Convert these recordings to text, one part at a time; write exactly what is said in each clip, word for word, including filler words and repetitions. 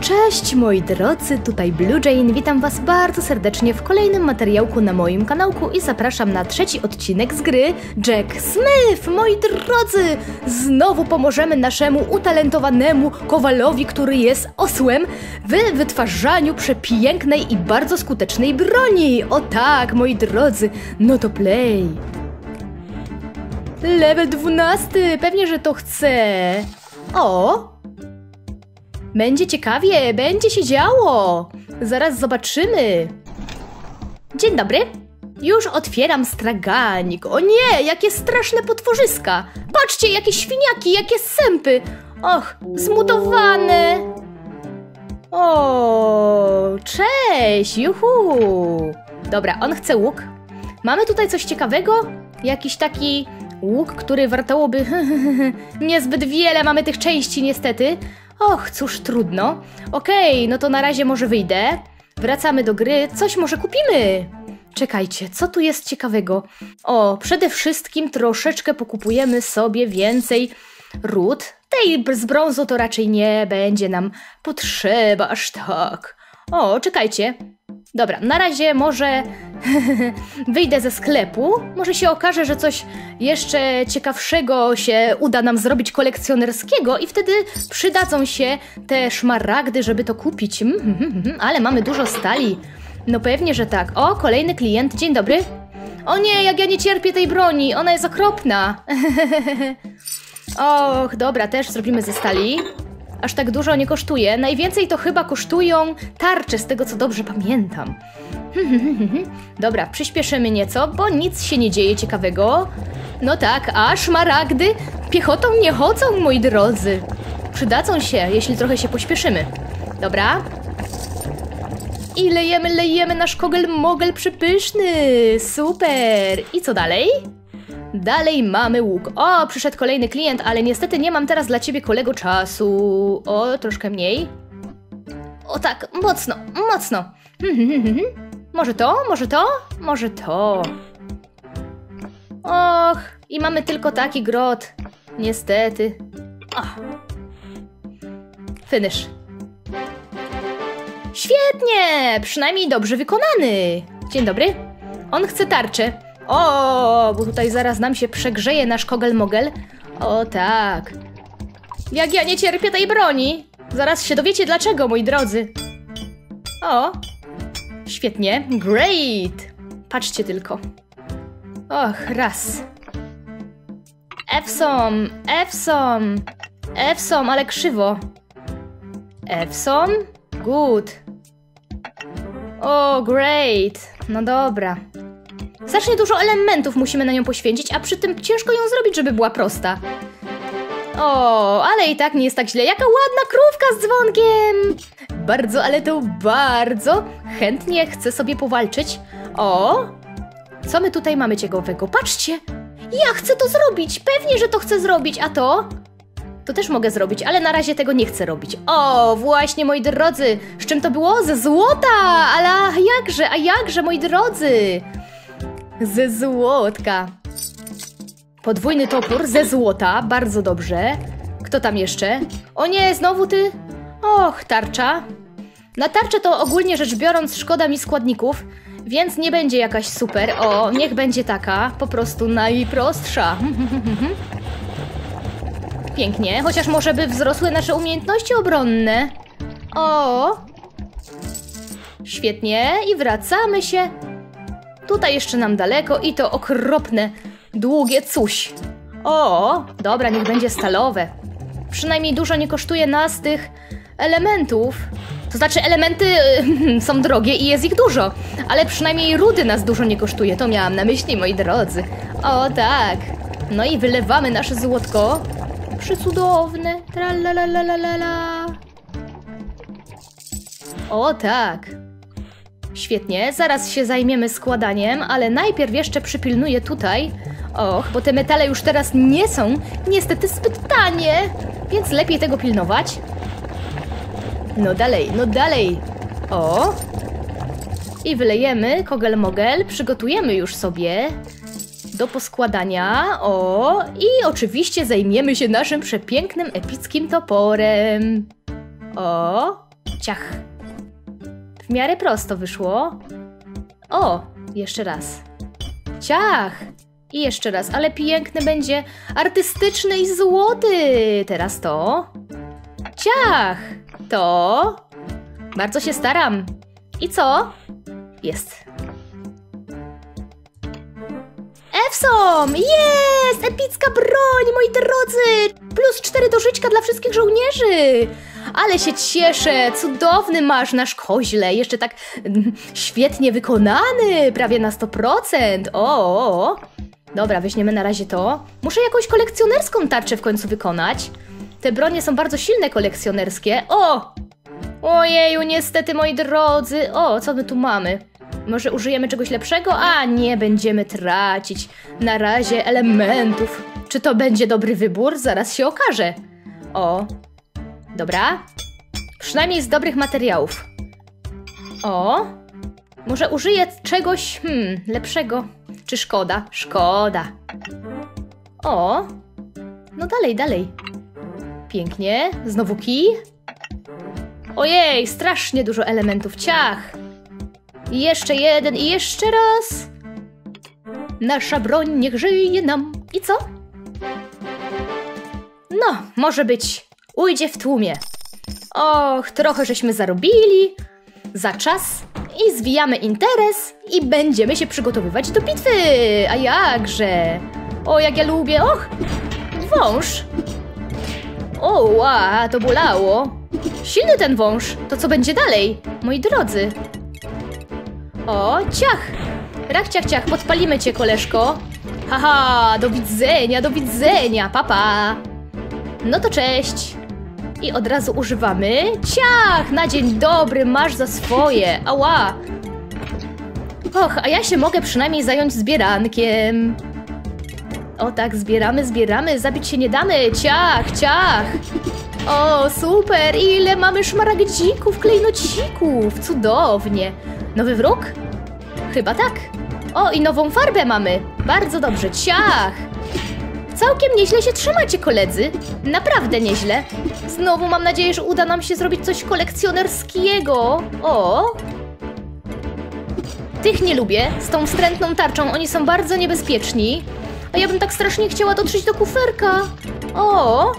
Cześć moi drodzy, tutaj Blue Jane, witam was bardzo serdecznie w kolejnym materiałku na moim kanałku i zapraszam na trzeci odcinek z gry Jack Smith. Moi drodzy, znowu pomożemy naszemu utalentowanemu kowalowi, który jest osłem, w wytwarzaniu przepięknej i bardzo skutecznej broni. O tak, moi drodzy, no to play. Level dwunasty, pewnie, że to chcę. O! Będzie ciekawie, będzie się działo. Zaraz zobaczymy. Dzień dobry. Już otwieram straganik. O nie, jakie straszne potworzyska. Patrzcie, jakie świniaki, jakie sępy. Och, zmutowane. O, cześć, juhu. Dobra, on chce łuk. Mamy tutaj coś ciekawego? Jakiś taki łuk, który wartałoby niezbyt wiele. Mamy tych części niestety. Och, cóż, trudno. Okej, no to na razie może wyjdę. Wracamy do gry. Coś może kupimy. Czekajcie, co tu jest ciekawego? O, przede wszystkim troszeczkę pokupujemy sobie więcej ród. Tej z brązu to raczej nie będzie nam potrzeba aż tak. O, czekajcie. Dobra, na razie może wyjdę ze sklepu. Może się okaże, że coś jeszcze ciekawszego się uda nam zrobić kolekcjonerskiego i wtedy przydadzą się te szmaragdy, żeby to kupić. Ale mamy dużo stali. No pewnie, że tak. O, kolejny klient. Dzień dobry. O nie, jak ja nie cierpię tej broni. Ona jest okropna. Och, dobra, też zrobimy ze stali. Aż tak dużo nie kosztuje. Najwięcej to chyba kosztują tarcze, z tego co dobrze pamiętam. Dobra, przyspieszymy nieco, bo nic się nie dzieje ciekawego. No tak, a szmaragdy piechotą nie chodzą, moi drodzy. Przydadzą się, jeśli trochę się pośpieszymy. Dobra. I lejemy, lejemy nasz kogel-mogel przypyszny. Super. I co dalej? Dalej mamy łuk. O, przyszedł kolejny klient, ale niestety nie mam teraz dla ciebie, kolego, czasu. O, troszkę mniej. O tak, mocno, mocno. Może to, może to, może to. Och, i mamy tylko taki grot. Niestety. Oh. Finish. Świetnie, przynajmniej dobrze wykonany. Dzień dobry. On chce tarczę. O, bo tutaj zaraz nam się przegrzeje nasz kogel-mogel. O tak. Jak ja nie cierpię tej broni. Zaraz się dowiecie dlaczego, moi drodzy. O. Świetnie. Great. Patrzcie tylko. Och, raz. Ewson, Ewson. Ewson, ale krzywo. Ewson? Good. O, great. No dobra. Znacznie dużo elementów musimy na nią poświęcić, a przy tym ciężko ją zrobić, żeby była prosta. O, ale i tak nie jest tak źle. Jaka ładna krówka z dzwonkiem! Bardzo, ale to bardzo chętnie chcę sobie powalczyć. O, co my tutaj mamy ciekawego? Patrzcie! Ja chcę to zrobić! Pewnie, że to chcę zrobić, a to? To też mogę zrobić, ale na razie tego nie chcę robić. O, właśnie, moi drodzy! Z czym to było? Ze złota! Ale jakże, a jakże, moi drodzy! Ze złotka. Podwójny topór ze złota, bardzo dobrze. Kto tam jeszcze? O nie, znowu ty? Och, tarcza. Na tarczę to ogólnie rzecz biorąc szkoda mi składników, więc nie będzie jakaś super. O, niech będzie taka, po prostu najprostsza. Pięknie, chociaż może by wzrosły nasze umiejętności obronne. O! Świetnie, i wracamy się. Tutaj jeszcze nam daleko i to okropne, długie coś. O, dobra, niech będzie stalowe. Przynajmniej dużo nie kosztuje nas tych elementów. To znaczy elementy yy, są drogie i jest ich dużo. Ale przynajmniej rudy nas dużo nie kosztuje. To miałam na myśli, moi drodzy. O tak. No i wylewamy nasze złotko. Przecudowne. Tralalalala. O tak. Świetnie, zaraz się zajmiemy składaniem, ale najpierw jeszcze przypilnuję tutaj. Och, bo te metale już teraz nie są niestety zbyt tanie, więc lepiej tego pilnować. No dalej, no dalej. O! I wylejemy kogel-mogel, przygotujemy już sobie do poskładania. O! I oczywiście zajmiemy się naszym przepięknym, epickim toporem. O! Ciach. W miarę prosto wyszło. O, jeszcze raz. Ciach. I jeszcze raz, ale piękny będzie, artystyczny i złoty. Teraz to. Ciach. To. Bardzo się staram. I co? Jest. Ewson! Jest! Epicka broń, moi drodzy! Plus cztery do żyćka dla wszystkich żołnierzy! Ale się cieszę! Cudowny masz nasz koźle! Jeszcze tak mm, świetnie wykonany! Prawie na sto procent! O, o, o! Dobra, weźmiemy na razie to. Muszę jakąś kolekcjonerską tarczę w końcu wykonać. Te bronie są bardzo silne kolekcjonerskie. O! Ojeju, niestety, moi drodzy. O, co my tu mamy? Może użyjemy czegoś lepszego? A, nie będziemy tracić na razie elementów. Czy to będzie dobry wybór? Zaraz się okaże. O, dobra. Przynajmniej z dobrych materiałów. O, może użyję czegoś hmm, lepszego. Czy szkoda? Szkoda. O, no dalej, dalej. Pięknie. Znowu kij. Ojej, strasznie dużo elementów. Ciach. I jeszcze jeden i jeszcze raz. Nasza broń niech żyje nam. I co? No, może być. Ujdzie w tłumie. Och, trochę żeśmy zarobili. Za czas. I zwijamy interes. I będziemy się przygotowywać do bitwy. A jakże? O, jak ja lubię. Och, wąż. O, ła, to bolało. Silny ten wąż. To co będzie dalej? Moi drodzy. O, ciach! Rach, ciach, ciach, podpalimy cię, koleżko. Haha, do widzenia, do widzenia, papa. Pa. No to cześć. I od razu używamy. Ciach, na dzień dobry, masz za swoje. Ała. Och, a ja się mogę przynajmniej zająć zbierankiem. O tak, zbieramy, zbieramy, zabić się nie damy. Ciach, ciach. O, super, ile mamy szmaragdzików, klejnocików. Cudownie. Nowy wróg? Chyba tak. O, i nową farbę mamy. Bardzo dobrze. Ciach! Całkiem nieźle się trzymacie, koledzy. Naprawdę nieźle. Znowu mam nadzieję, że uda nam się zrobić coś kolekcjonerskiego. O! Tych nie lubię. Z tą wstrętną tarczą oni są bardzo niebezpieczni. A ja bym tak strasznie chciała dotrzeć do kuferka. O!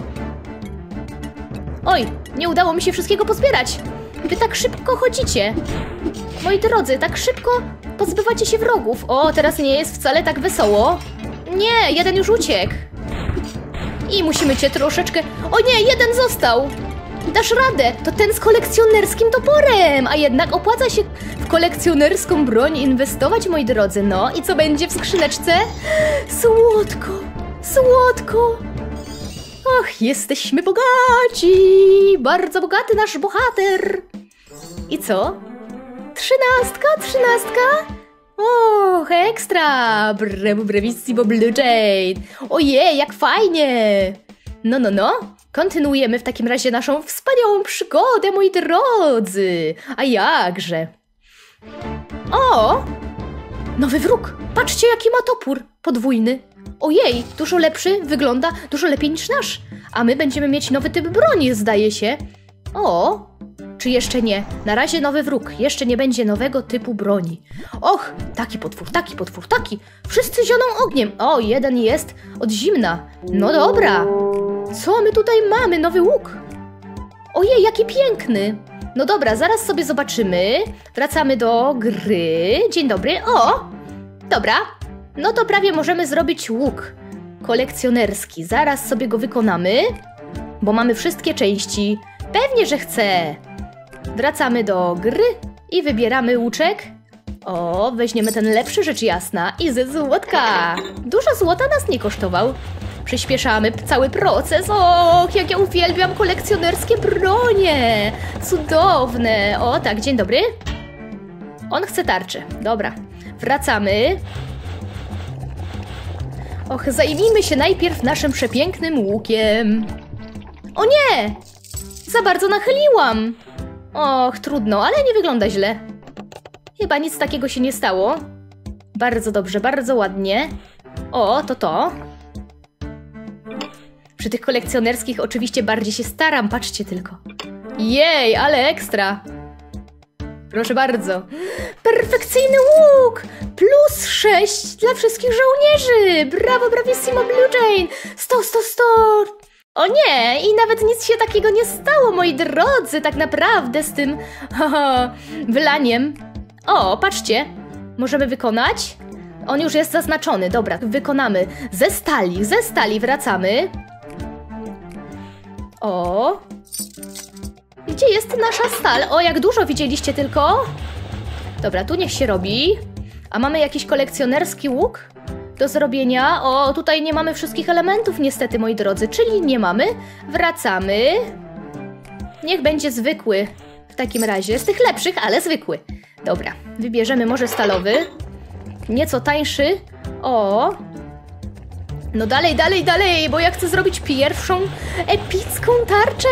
Oj, nie udało mi się wszystkiego pozbierać. Wy tak szybko chodzicie. Moi drodzy, tak szybko pozbywacie się wrogów. O, teraz nie jest wcale tak wesoło. Nie, jeden już uciekł. I musimy cię troszeczkę... O nie, jeden został. Dasz radę, to ten z kolekcjonerskim toporem. A jednak opłaca się w kolekcjonerską broń inwestować, moi drodzy. No i co będzie w skrzyneczce? Słodko, słodko. Och, jesteśmy bogaci. Bardzo bogaty nasz bohater. I co? Trzynastka, trzynastka? Och, ekstra! Brewu, brevissimo, Blue Jade! Ojej, jak fajnie! No, no, no. Kontynuujemy w takim razie naszą wspaniałą przygodę, moi drodzy! A jakże? O! Nowy wróg! Patrzcie, jaki ma topór podwójny! Ojej, dużo lepszy, wygląda dużo lepiej niż nasz. A my będziemy mieć nowy typ broni, zdaje się. O! Czy jeszcze nie? Na razie nowy wróg. Jeszcze nie będzie nowego typu broni. Och, taki potwór, taki potwór, taki. Wszyscy zioną ogniem. O, jeden jest od zimna. No dobra. Co my tutaj mamy? Nowy łuk. Ojej, jaki piękny. No dobra, zaraz sobie zobaczymy. Wracamy do gry. Dzień dobry. O, dobra. No to prawie możemy zrobić łuk kolekcjonerski. Zaraz sobie go wykonamy, bo mamy wszystkie części. Pewnie, że chcę. Wracamy do gry i wybieramy łuczek. O, weźmiemy ten lepszy, rzecz jasna. I ze złotka. Dużo złota nas nie kosztował. Przyspieszamy cały proces. Och, jak ja uwielbiam kolekcjonerskie bronie. Cudowne. O, tak, dzień dobry. On chce tarczę. Dobra, wracamy. Och, zajmijmy się najpierw naszym przepięknym łukiem. O nie! Za bardzo nachyliłam. Och, trudno, ale nie wygląda źle. Chyba nic takiego się nie stało. Bardzo dobrze, bardzo ładnie. O, to to. Przy tych kolekcjonerskich oczywiście bardziej się staram, patrzcie tylko. Jej, ale ekstra. Proszę bardzo. Perfekcyjny łuk! Plus sześć dla wszystkich żołnierzy! Brawo, bravissimo Blue Jane! sto, sto, sto! O nie! I nawet nic się takiego nie stało, moi drodzy, tak naprawdę z tym haha, wylaniem. O, patrzcie. Możemy wykonać? On już jest zaznaczony. Dobra, wykonamy. Ze stali, ze stali wracamy. O. Gdzie jest nasza stal? O, jak dużo widzieliście tylko? Dobra, tu niech się robi. A mamy jakiś kolekcjonerski łuk do zrobienia. O, tutaj nie mamy wszystkich elementów niestety, moi drodzy. Czyli nie mamy. Wracamy. Niech będzie zwykły. W takim razie. Z tych lepszych, ale zwykły. Dobra, wybierzemy może stalowy. Nieco tańszy. O. No dalej, dalej, dalej, bo ja chcę zrobić pierwszą epicką tarczę.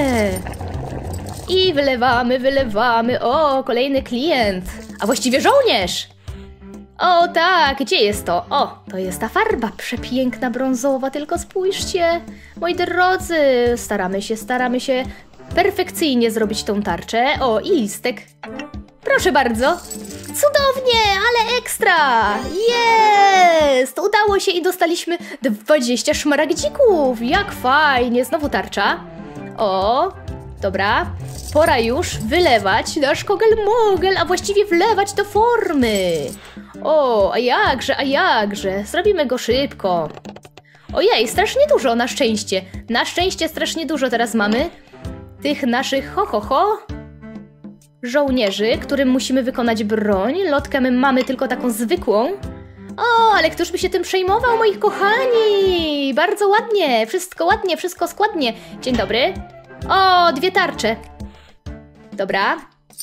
I wylewamy, wylewamy. O, kolejny klient. A właściwie żołnierz. O tak, gdzie jest to? O, to jest ta farba przepiękna, brązowa. Tylko spójrzcie, moi drodzy. Staramy się, staramy się perfekcyjnie zrobić tą tarczę. O, i listek. Proszę bardzo. Cudownie, ale ekstra. Jest! Udało się i dostaliśmy dwadzieścia szmaragdzików. Jak fajnie. Znowu tarcza. O, dobra. Pora już wylewać nasz kogel-mogel, a właściwie wlewać do formy. O, a jakże, a jakże. Zrobimy go szybko. Ojej, strasznie dużo, na szczęście. Na szczęście strasznie dużo teraz mamy tych naszych ho, ho, ho żołnierzy, którym musimy wykonać broń. Lotkę my mamy tylko taką zwykłą. O, ale któż by się tym przejmował, moi kochani? Bardzo ładnie, wszystko ładnie, wszystko składnie. Dzień dobry. O, dwie tarcze. Dobra.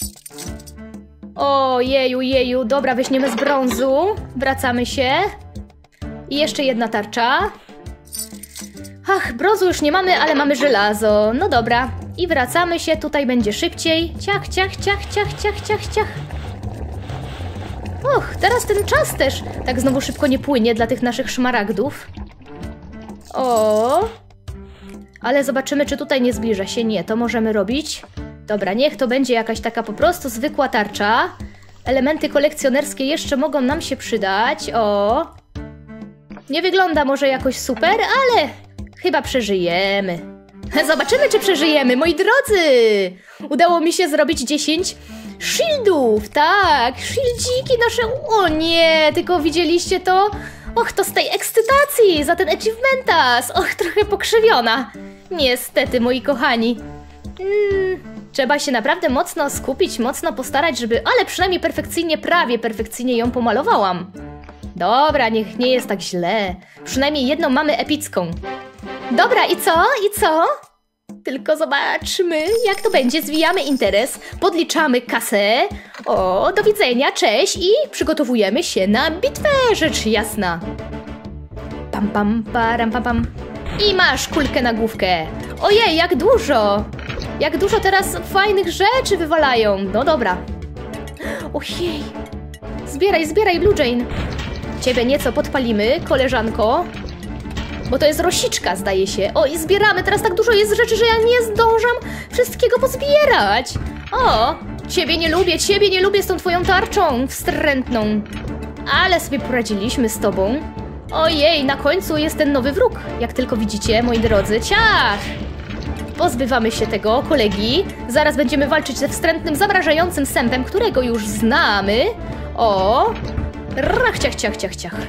O, jeju, jeju. Dobra, weźmiemy z brązu. Wracamy się. I jeszcze jedna tarcza. Ach, brązu już nie mamy, ale mamy żelazo. No dobra. I wracamy się. Tutaj będzie szybciej. Ciach, ciach, ciach, ciach, ciach, ciach, ciach. Och, teraz ten czas też tak znowu szybko nie płynie dla tych naszych szmaragdów. O. Ale zobaczymy, czy tutaj nie zbliża się. Nie, to możemy robić. Dobra, niech to będzie jakaś taka po prostu zwykła tarcza. Elementy kolekcjonerskie jeszcze mogą nam się przydać. O. Nie wygląda może jakoś super, ale chyba przeżyjemy. Zobaczymy, czy przeżyjemy, moi drodzy! Udało mi się zrobić dziesięć shieldów, tak, shieldziki nasze. O nie, tylko widzieliście to? Och, to z tej ekscytacji za ten achievementas. Och, trochę pokrzywiona. Niestety, moi kochani. Hmm, trzeba się naprawdę mocno skupić, mocno postarać, żeby... Ale przynajmniej perfekcyjnie, prawie perfekcyjnie ją pomalowałam. Dobra, niech nie jest tak źle. Przynajmniej jedną mamy epicką. Dobra, i co? I co? Tylko zobaczmy, jak to będzie. Zwijamy interes, podliczamy kasę. O, do widzenia, cześć i przygotowujemy się na bitwę, rzecz jasna. Pam, pam, param, pam, pam. I masz kulkę na główkę. Ojej, jak dużo. Jak dużo teraz fajnych rzeczy wywalają. No dobra. Ojej. Zbieraj, zbieraj, Blue Jane. Ciebie nieco podpalimy, koleżanko. Bo to jest rosiczka, zdaje się. O, i zbieramy. Teraz tak dużo jest rzeczy, że ja nie zdążam wszystkiego pozbierać. O, ciebie nie lubię, ciebie nie lubię z tą twoją tarczą wstrętną. Ale sobie poradziliśmy z tobą. Ojej, na końcu jest ten nowy wróg. Jak tylko widzicie, moi drodzy. Ciach! Pozbywamy się tego kolegi. Zaraz będziemy walczyć ze wstrętnym, zamrażającym sępem, którego już znamy. O! Rach, ciach, ciach, ciach, ciach.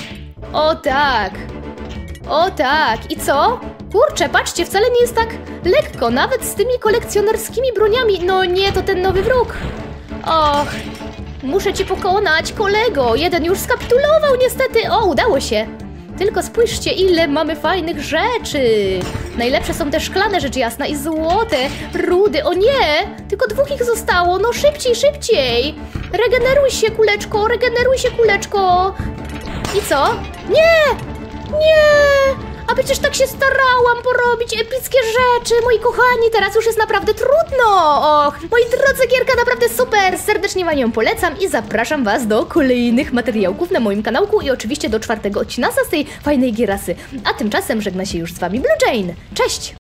O tak! O tak! I co? Kurczę, patrzcie, wcale nie jest tak lekko, nawet z tymi kolekcjonerskimi broniami. No nie, to ten nowy wróg. Och, muszę cię pokonać, kolego. Jeden już skapitulował niestety. O, udało się. Tylko spójrzcie, ile mamy fajnych rzeczy. Najlepsze są te szklane, rzecz jasna, i złote, rudy. O nie, tylko dwóch ich zostało. No szybciej, szybciej. Regeneruj się, kuleczko, regeneruj się, kuleczko. I co? Nie! Nie! A przecież tak się starałam porobić epickie rzeczy, moi kochani, teraz już jest naprawdę trudno. Och, moi drodzy, gierka naprawdę super, serdecznie wam ją polecam i zapraszam was do kolejnych materiałków na moim kanałku i oczywiście do czwartego odcinka z tej fajnej gierasy. A tymczasem żegna się już z wami Blue Jane. Cześć!